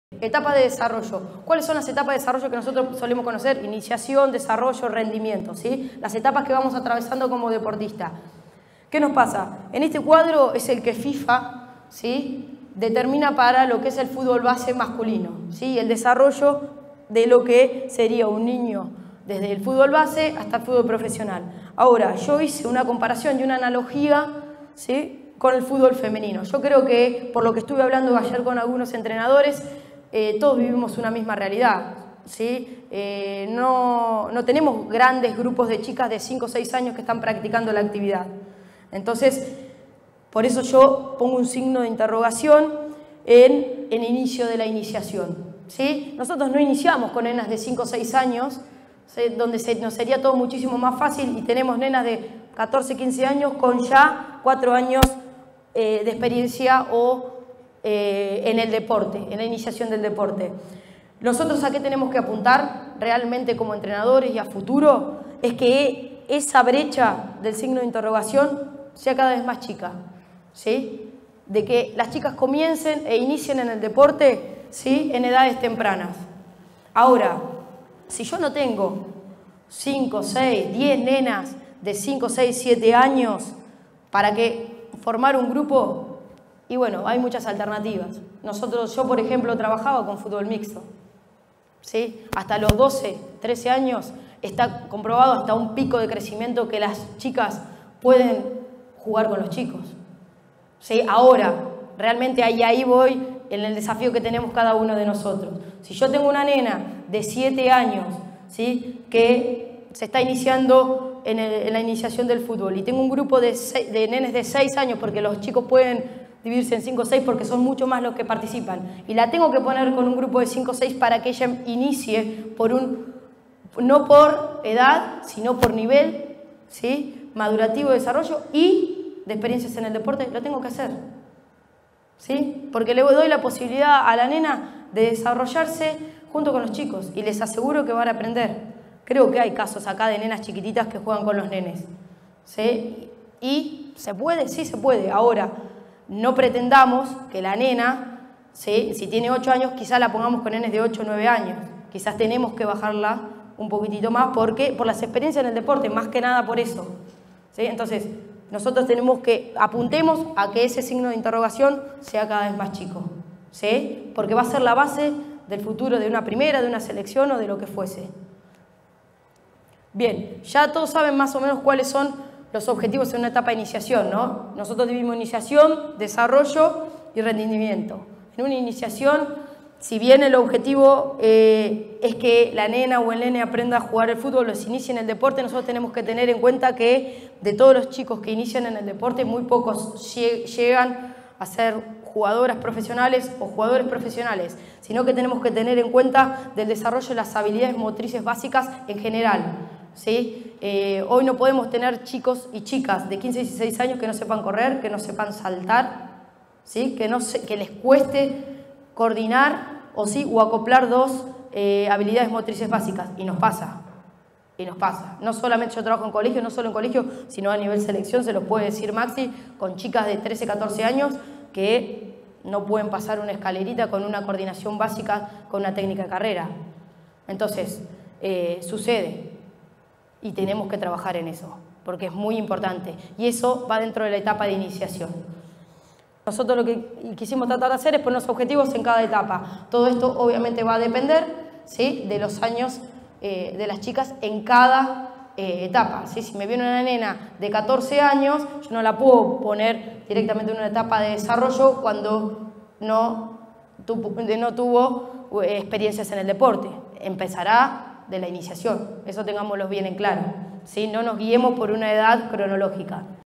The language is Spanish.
Etapas de desarrollo. ¿Cuáles son las etapas de desarrollo que nosotros solemos conocer? Iniciación, desarrollo, rendimiento, ¿sí? Las etapas que vamos atravesando como deportista. ¿Qué nos pasa? En este cuadro es el que FIFA, ¿sí?, determina para lo que es el fútbol base masculino, ¿sí? El desarrollo de lo que sería un niño desde el fútbol base hasta el fútbol profesional. Ahora, yo hice una comparación y una analogía, ¿sí?, con el fútbol femenino. Yo creo que, por lo que estuve hablando ayer con algunos entrenadores, todos vivimos una misma realidad, ¿sí? No tenemos grandes grupos de chicas de 5 o 6 años que están practicando la actividad. Entonces, por eso yo pongo un signo de interrogación en el inicio de la iniciación, ¿sí? Nosotros no iniciamos con nenas de 5 o 6 años, ¿sí?, donde nos sería todo muchísimo más fácil, y tenemos nenas de 14, 15 años con ya 4 años de experiencia o en el deporte, en la iniciación del deporte. Nosotros ¿a qué tenemos que apuntar realmente como entrenadores y a futuro? Es que esa brecha del signo de interrogación sea cada vez más chica, ¿sí? De que las chicas comiencen e inicien en el deporte, ¿sí?, en edades tempranas. Ahora, si yo no tengo 5, 6, 10 nenas de 5, 6, 7 años para que formar un grupo, y bueno, hay muchas alternativas. Yo por ejemplo trabajaba con fútbol mixto, ¿sí? Hasta los 12, 13 años está comprobado hasta un pico de crecimiento que las chicas pueden jugar con los chicos, ¿sí? Ahora, realmente ahí voy en el desafío que tenemos cada uno de nosotros. Si yo tengo una nena de 7 años, ¿sí?, que se está iniciando en la iniciación del fútbol, y tengo un grupo de nenes de 6 años, porque los chicos pueden dividirse en 5 o 6 porque son mucho más los que participan, y la tengo que poner con un grupo de 5 o 6 para que ella inicie no por edad, sino por nivel, ¿sí?, madurativo de desarrollo y de experiencias en el deporte, lo tengo que hacer, ¿sí? Porque le doy la posibilidad a la nena de desarrollarse junto con los chicos, y les aseguro que van a aprender. Creo que hay casos acá de nenas chiquititas que juegan con los nenes, ¿sí? Y se puede, sí se puede. Ahora, no pretendamos que la nena, ¿sí?, si tiene 8 años, quizás la pongamos con nenes de 8 o 9 años. Quizás tenemos que bajarla un poquitito más por las experiencias en el deporte, más que nada por eso, ¿sí? Entonces, nosotros apuntemos a que ese signo de interrogación sea cada vez más chico, ¿sí?, porque va a ser la base del futuro de una primera, de una selección o de lo que fuese. Bien, ya todos saben más o menos cuáles son los objetivos en una etapa de iniciación, ¿no? Nosotros dividimos iniciación, desarrollo y rendimiento. En una iniciación, si bien el objetivo es que la nena o el nene aprenda a jugar el fútbol, los inicie en el deporte, nosotros tenemos que tener en cuenta que de todos los chicos que inician en el deporte, muy pocos llegan a ser jugadoras profesionales o jugadores profesionales, sino que tenemos que tener en cuenta del desarrollo de las habilidades motrices básicas en general, ¿sí? Hoy no podemos tener chicos y chicas de 15 y 16 años que no sepan correr, que no sepan saltar, ¿sí?, que les cueste coordinar o acoplar dos habilidades motrices básicas, y nos pasa. No solamente yo trabajo en colegio, no solo en colegio, sino a nivel selección, se los puede decir Maxi, con chicas de 13, 14 años que no pueden pasar una escalerita con una coordinación básica, con una técnica de carrera. Entonces, sucede, y tenemos que trabajar en eso, porque es muy importante, y eso va dentro de la etapa de iniciación. Nosotros lo que quisimos tratar de hacer es poner los objetivos en cada etapa. Todo esto obviamente va a depender, ¿sí?, de los años de las chicas en cada etapa, ¿sí? Si me viene una nena de 14 años, yo no la puedo poner directamente en una etapa de desarrollo cuando no tuvo experiencias en el deporte. Empezará de la iniciación, eso tengámoslo bien en claro, ¿sí? No nos guiemos por una edad cronológica.